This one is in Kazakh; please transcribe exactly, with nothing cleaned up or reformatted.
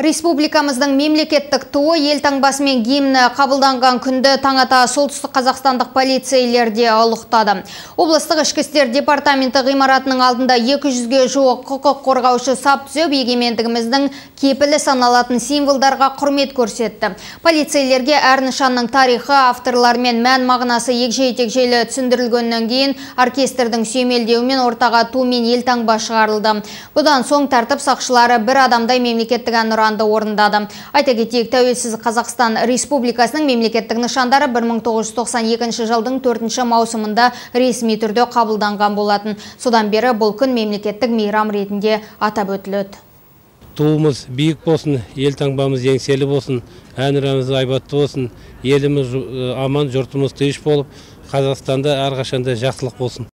Республикамыздың мемлекеттік туы елтаңбасы мен гимні қабылданған күнді таң ата солтүстік қазақстандық полицейлерде ұлықтады. Облыстық ішкі істер департаменті ғимаратының алдында екі жүзге жуық құқық қорғаушы сап түзеп, егемендігіміздің кепілі саналатын символдарға құрмет көрсетті. Полицейлерге әр нышанның тарихы, авторлар мен мән мағынасы егжей-тегжейлі түсіндірілгеннен кейін оркестрдің сүйемелдеуімен ортаға ту мен елтаңба шығарылды. Бұдан соң тәртіп сақшылары бір адамдай мемлекеттік әнұранды орындады. Айта кетейік, тәуелсіз Қазақстан Республикасының мемлекеттік нышандары бір мың тоғыз жүз тоқсан екінші жылдың төртінші маусымында ресми түрде қабылданған болатын. Содан бері бұл күн мемлекеттік мейрам ретінде атап өтіледі. Туымыз биік болсын, елтаңбамыз еңселі болсын, әнұранымыз айбатты болсын, еліміз аман, жұртымыз тыныш болып, Қазақстанда әрқашанда жақсылық болсын.